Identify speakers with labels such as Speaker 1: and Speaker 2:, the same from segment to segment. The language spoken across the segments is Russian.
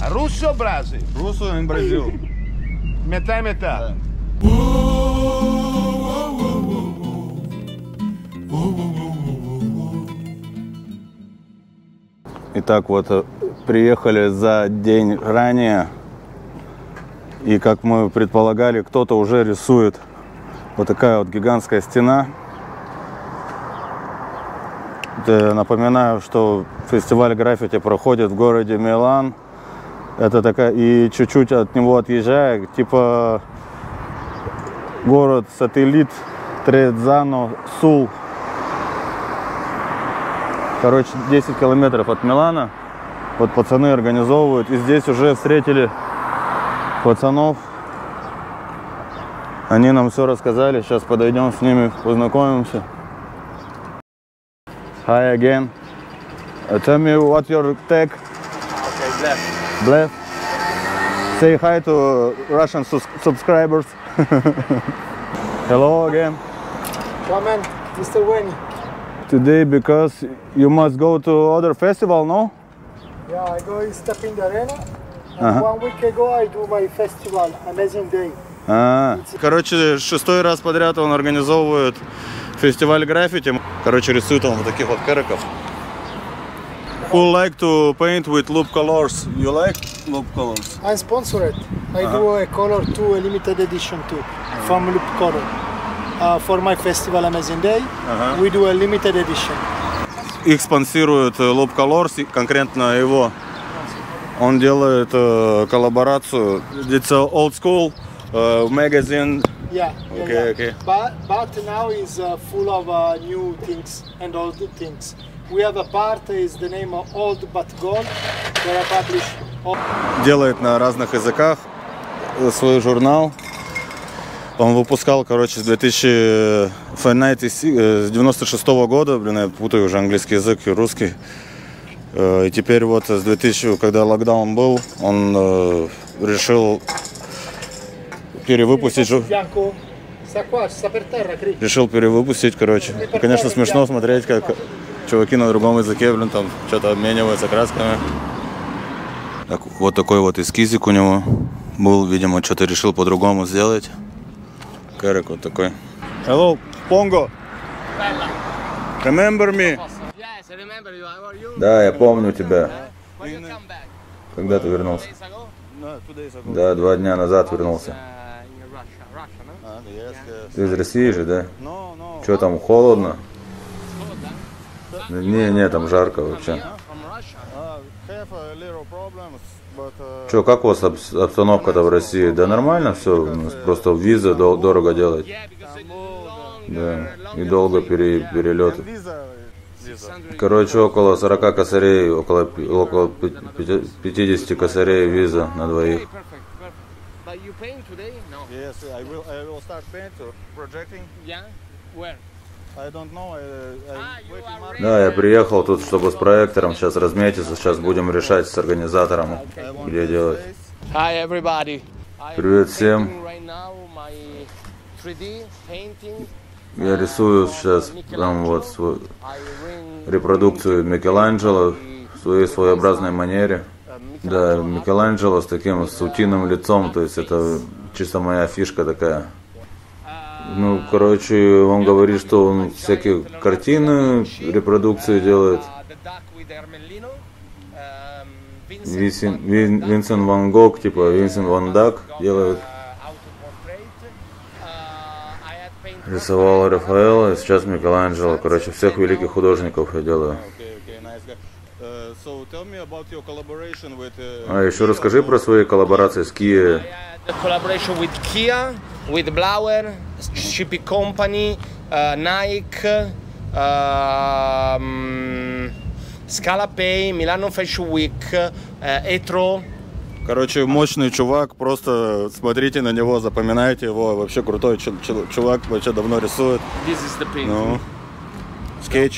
Speaker 1: Russo o Brasil?
Speaker 2: Russo em Brasil.
Speaker 1: Metade, metade.
Speaker 2: Итак, вот приехали за день ранее. И как мы предполагали, кто-то уже рисует. Вот такая вот гигантская стена. Напоминаю, что фестиваль граффити проходит в городе Милан. Это такая, и чуть-чуть от него отъезжая, типа город-сателлит Трезано-Сул. Короче, 10 километров от Милана. Вот пацаны организовывают. И здесь уже встретили пацанов. Они нам все рассказали. Сейчас подойдем с ними, познакомимся. Hi again. Tell me what your tag.
Speaker 3: Okay, Blef.
Speaker 2: Blef. Say hi to Russian subscribers. Hello again.
Speaker 4: Come on, Mr. Wayne.
Speaker 2: Today because you must go to other festival, no?
Speaker 4: Yeah, I go step in the arena. And 1 week ago I do my festival, Amazing Day.
Speaker 2: Короче, 6-й раз подряд он организовывает фестиваль граффити. Короче, рисует он вот таких вот кэриков. Who like to paint with loop colors? You like loop colors?
Speaker 4: I'm sponsored. I do a color too, a limited edition too, from Loop Color. For my festival Amazing Day, we do a limited edition.
Speaker 2: Их спонсирует Loop Colors, конкретно его. Он делает коллаборацию. It's a old school magazine.
Speaker 4: Yeah.
Speaker 2: Okay.
Speaker 4: But now is full of new things and old things. We have a part is the name of Old But Gone. They are published.
Speaker 2: Делает на разных языках свой журнал. Он выпускал, короче, с 96 года, блин, я путаю уже английский язык и русский. И теперь вот с 2000, когда локдаун был, он решил перевыпустить. Решил перевыпустить, короче. И, конечно, смешно смотреть, как чуваки на другом языке, блин, там что-то обмениваются красками. Так, вот такой вот эскизик у него был, видимо, что-то решил по-другому сделать. Кэрик вот такой. Hello, Pongo. Remember me? Да, я помню тебя. Когда ты вернулся? Да, 2 дня назад вернулся. Ты из России же, да? Что там, холодно? Не, там жарко вообще. Что, как у вас обстановка-то в России? Да нормально все, просто виза дорого делать. Да, и долго перелеты. Короче, около 40 косарей, около 50 косарей виза на двоих. Да, я приехал тут, чтобы с проектором сейчас разметиться. Сейчас будем решать с организатором, где делать. Привет всем. Я рисую сейчас там вот репродукцию Микеланджело в своей своеобразной манере. Да, Микеланджело с таким сутиным лицом, то есть это чисто моя фишка такая. Ну, короче, он говорит, что он всякие картины, репродукции делает. Винсент Ван Гог, типа Винсент Ван Дак делает. Рисовал Рафаэла, и сейчас Микеланджело. Короче, всех великих художников я делаю. А еще расскажи про свои коллаборации с Kia.
Speaker 3: Collaboration with Kia, with Blauer, Shipping Company, Nike, Scala Pay, Milano Fashion Week, Etro.
Speaker 2: Короче, мощный чувак, просто смотрите на него, запоминайте его, вообще крутой чувак, вообще давно рисует.
Speaker 3: This is the painting.
Speaker 2: Ну, sketch.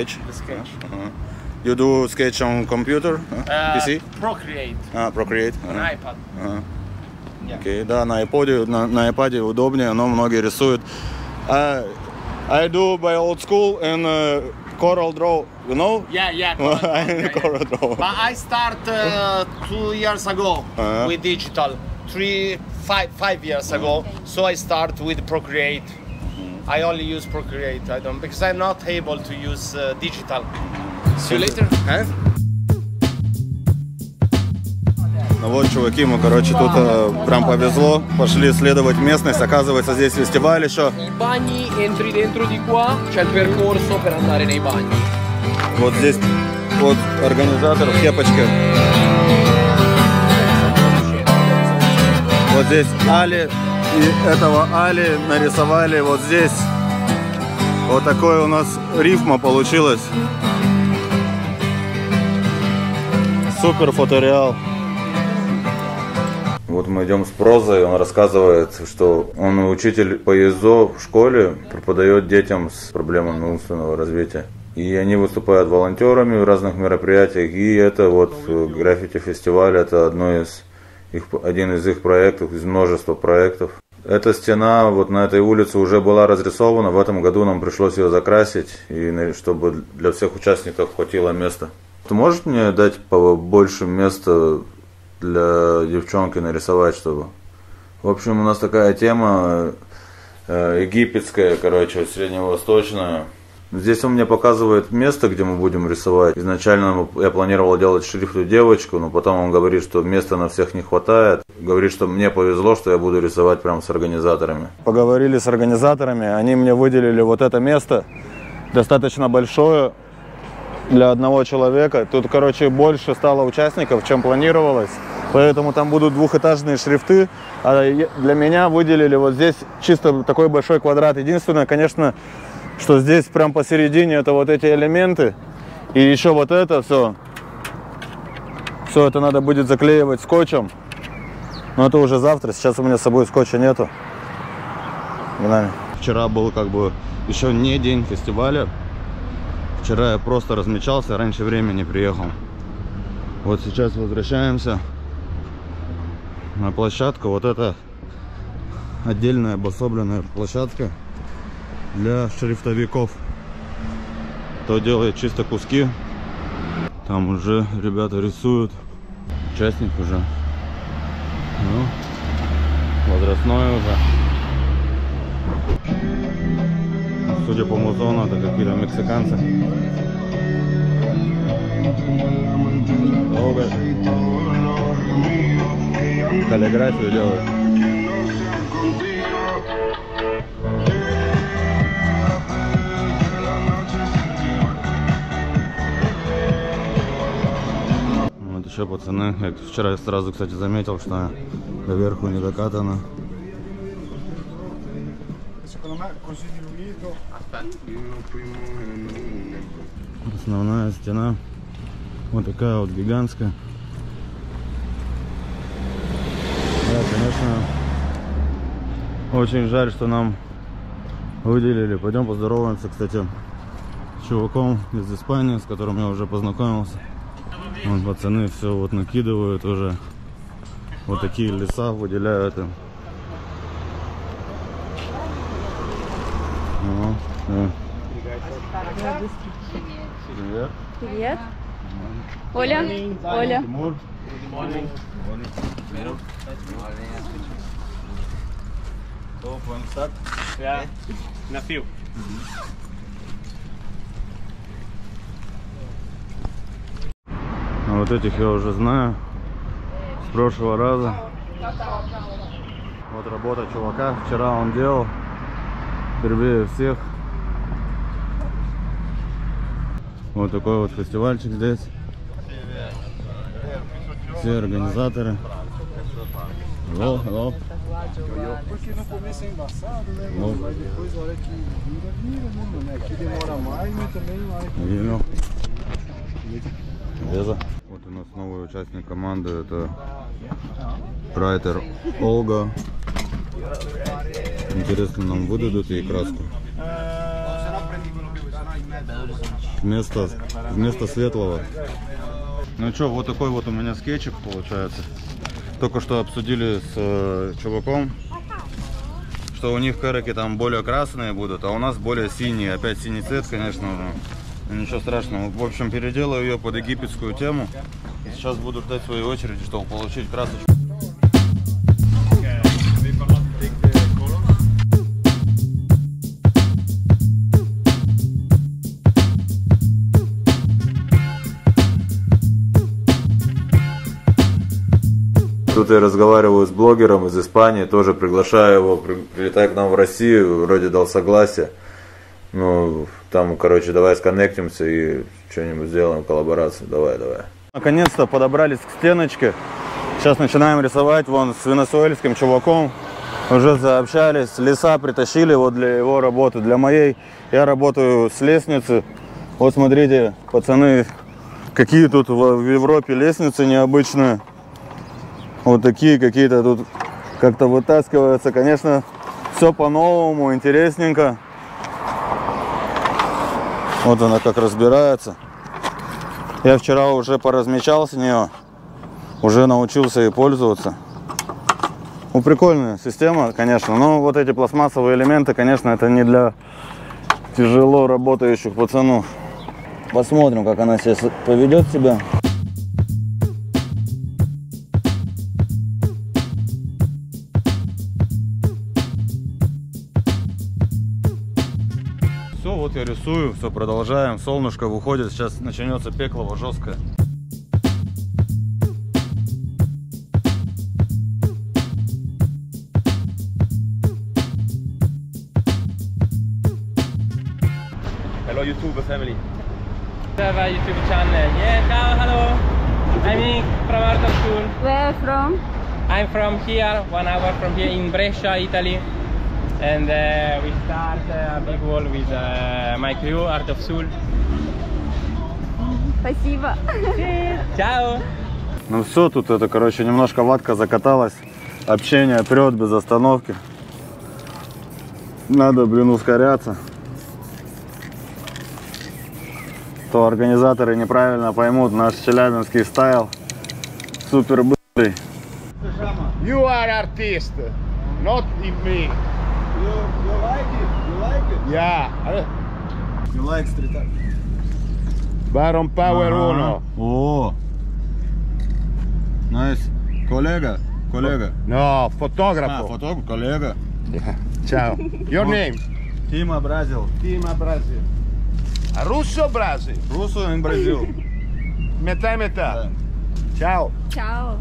Speaker 2: You do sketch on computer, PC?
Speaker 3: Procreate.
Speaker 2: Procreate.
Speaker 3: On iPad.
Speaker 2: Окей, да, на iPad удобнее, но многие рисуют. I do by old school and Coral Draw, you know?
Speaker 3: Yeah.
Speaker 2: I'm in
Speaker 3: Yeah.
Speaker 2: Coral Draw.
Speaker 3: But I start 2 years ago with digital. 5 years ago. So I start with Procreate. I only use Procreate. I don't because I'm not able to use digital. See you later. Huh?
Speaker 2: Ну вот, чуваки, мы, короче, тут прям повезло. Пошли исследовать местность. Оказывается, здесь фестиваль еще.
Speaker 5: I bagni, entri dentro di qua, c'è il percorso per andare nei bagni.
Speaker 2: Вот здесь вот организатор в кепочке. Вот здесь Али. И этого Али нарисовали вот здесь. Вот такое у нас рифма получилась. Супер фотореал. Вот мы идем с прозой, он рассказывает, что он учитель по ЕЗО в школе, преподает детям с проблемами умственного развития. И они выступают волонтерами в разных мероприятиях, и это вот граффити-фестиваль, это один из их проектов, из множества проектов. Эта стена вот на этой улице уже была разрисована, в этом году нам пришлось ее закрасить, и чтобы для всех участников хватило места. Ты можешь мне дать побольше места для девчонки нарисовать, чтобы... В общем, у нас такая тема египетская, короче, средневосточная. Здесь он мне показывает место, где мы будем рисовать. Изначально я планировал делать шрифту девочку, но потом он говорит, что места на всех не хватает. Говорит, что мне повезло, что я буду рисовать прямо с организаторами. Поговорили с организаторами, они мне выделили вот это место, достаточно большое для одного человека. Тут, короче, больше стало участников, чем планировалось. Поэтому там будут двухэтажные шрифты. А для меня выделили вот здесь чисто такой большой квадрат. Единственное, конечно, что здесь прям посередине это вот эти элементы. И еще вот это все. Все это надо будет заклеивать скотчем. Но это уже завтра. Сейчас у меня с собой скотча нету. Вчера был как бы еще не день фестиваля. Вчера я просто размечался, раньше времени приехал. Вот сейчас возвращаемся на площадку. Вот это отдельная обособленная площадка для шрифтовиков. Кто делает чисто куски. Там уже ребята рисуют. Участник уже. Ну, возрастной уже. Судя по музону, это какие-то мексиканцы. Долго каллиграфию делают. Вот еще пацаны. Я вчера сразу, кстати, заметил, что доверху не докатано. Основная стена вот такая вот гигантская. Да, конечно, очень жаль, что нам выделили. Пойдем поздороваемся, кстати, с чуваком из Испании, с которым я уже познакомился. Вон пацаны все вот накидывают уже. Вот такие леса выделяют им. Привет.
Speaker 6: Привет. Оля. Оля.
Speaker 3: Na fio.
Speaker 2: А вот этих я уже знаю с прошлого раза. Вот работа чувака. Вчера он делал впервые всех. Вот такой вот фестивальчик здесь. Все организаторы. Hello, hello.
Speaker 4: Porque no começo é embaçado, né? Mas depois, na hora que vira, né? Aqui demora mais e também na hora que...
Speaker 2: Вот у нас новый участник команды. Это райтер Ольга. Интересно, нам выдадут ей краску. Вместо светлого. Ну что, вот такой вот у меня скетчик получается. Только что обсудили с чуваком, что у них кэроки там более красные будут, а у нас более синие. Опять синий цвет, конечно, Ничего страшного. В общем, переделаю ее под египетскую тему. И сейчас буду ждать своей очереди, чтобы получить красочку. Тут я разговариваю с блогером из Испании, тоже приглашаю его, прилетай к нам в Россию, вроде дал согласие. Ну, там, короче, давай сконнектимся и что-нибудь сделаем, коллаборацию, давай. Наконец-то подобрались к стеночке, сейчас начинаем рисовать, вон с венесуэльским чуваком уже заобщались, леса притащили вот для его работы, для моей. Я работаю с лестницы, вот смотрите, пацаны, какие тут в Европе лестницы необычные. Вот такие какие-то тут как-то вытаскиваются. Конечно, все по-новому, интересненько. Вот она как разбирается. Я вчера уже поразмечал с нее. Уже научился ей пользоваться. Ну, прикольная система, конечно. Но вот эти пластмассовые элементы, конечно, это не для тяжело работающих пацанов. Посмотрим, как она сейчас поведет себя. Вот я рисую, все продолжаем, солнышко выходит, сейчас начнется пеклово жесткое.
Speaker 7: Hello YouTube family.
Speaker 8: YouTube channel. Yeah, ciao, hello. I'm from Art of School.
Speaker 6: Where from?
Speaker 8: I'm from here, 1 hour from here in Brescia, Italy. And we start a big wall with my crew, Art of Soul.
Speaker 6: Спасибо.
Speaker 8: Ciao.
Speaker 2: Ну все, тут это, короче, немножко ватка закаталась. Общение прет без остановки. Надо, блин, ускоряться. То организаторы неправильно поймут наш челябинский стайл. Супер быстрый.
Speaker 1: You are artist, not in me.
Speaker 2: You like it? You like it?
Speaker 1: Yeah.
Speaker 2: You like street art?
Speaker 1: Baron Power 1.
Speaker 2: О, nice. Коллега?
Speaker 1: No, fotografo.
Speaker 2: Фотограф, коллега.
Speaker 1: Yeah. Ciao. Your name?
Speaker 2: Тима Бразил.
Speaker 1: Tima Brazil. Russo Brazil.
Speaker 2: Руссо in Brazil.
Speaker 1: Metà e metà. Ciao.
Speaker 6: Ciao.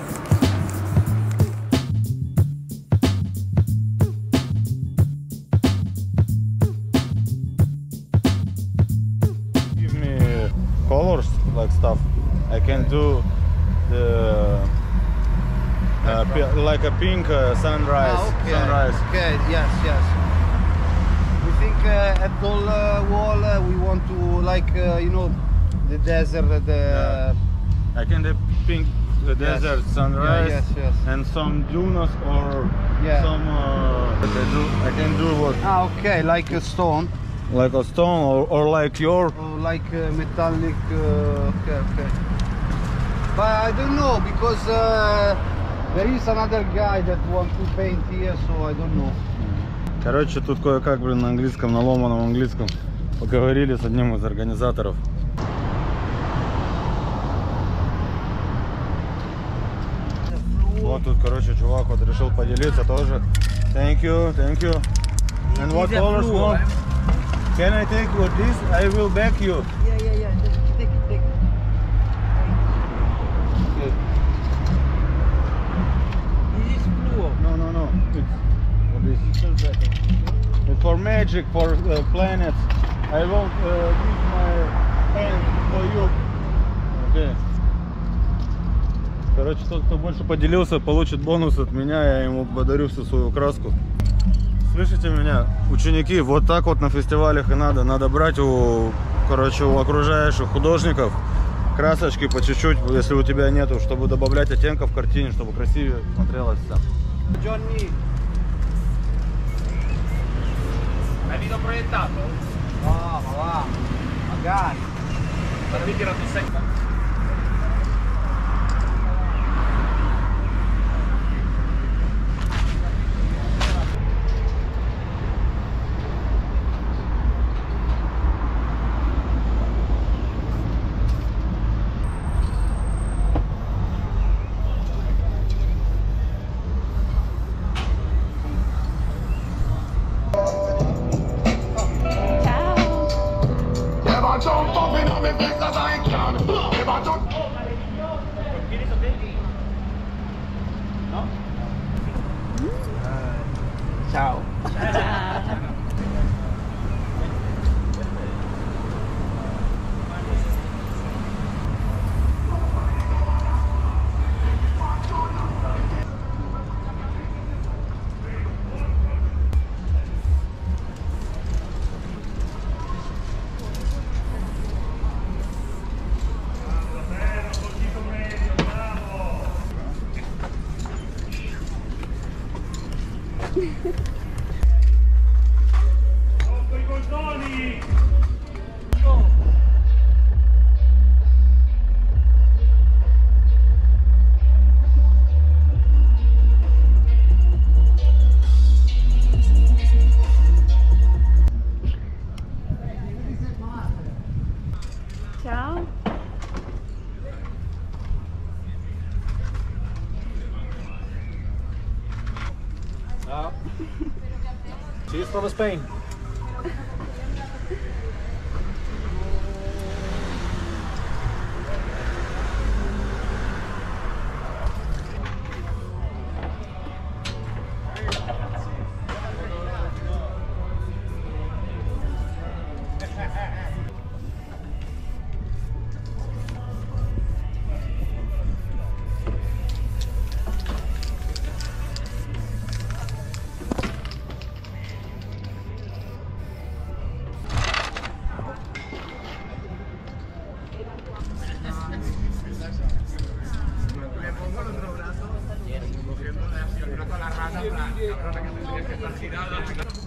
Speaker 2: Give me colors, like stuff. I can do the like a pink sunrise.
Speaker 9: Okay.
Speaker 2: Sunrise.
Speaker 9: Okay, yes. We think at all wall we want to like you know the desert, the
Speaker 2: I can do pink desert sunrise
Speaker 9: yes.
Speaker 2: and some dunes or
Speaker 9: Yeah.
Speaker 2: some. I can do what?
Speaker 9: okay, like a stone
Speaker 2: Like a stone or like your.
Speaker 9: or like metallic. Okay. But I don't know because there is another guy that wants to paint here, so I don't know.
Speaker 2: Короче, тут кое-как, блин, на английском, на ломаном английском поговорили с одним из организаторов. Вот тут, короче, чувак вот решил поделиться тоже. Thank you. And what colors more? Can I take with this? I will back you.
Speaker 9: Yeah. Take it. This is blue.
Speaker 2: No. It's for magic, for planets. I won't give my hand for you. Okay. Короче, тот, кто больше поделился, получит бонус от меня. Я ему подарю всю свою краску. Слышите меня, ученики? Вот так вот на фестивалях и надо. Надо брать у окружающих художников красочки по чуть-чуть, если у тебя нету, чтобы добавлять оттенков в картине, чтобы красивее смотрелось все.
Speaker 9: Johnny.
Speaker 5: Hai video proiettato?
Speaker 9: No, ma va. Magari.
Speaker 5: Ma avevi tirato secca?
Speaker 6: Ciao.
Speaker 7: She's from Spain.
Speaker 3: Cogiendo una con la rata, la cabrona que tendría que estar girada.